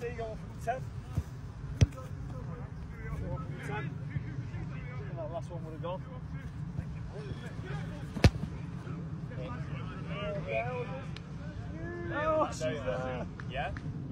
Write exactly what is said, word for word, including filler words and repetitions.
Steve, go on for the ten. Go on for the ten. And that last one would have gone. Oh, she's there. Yeah?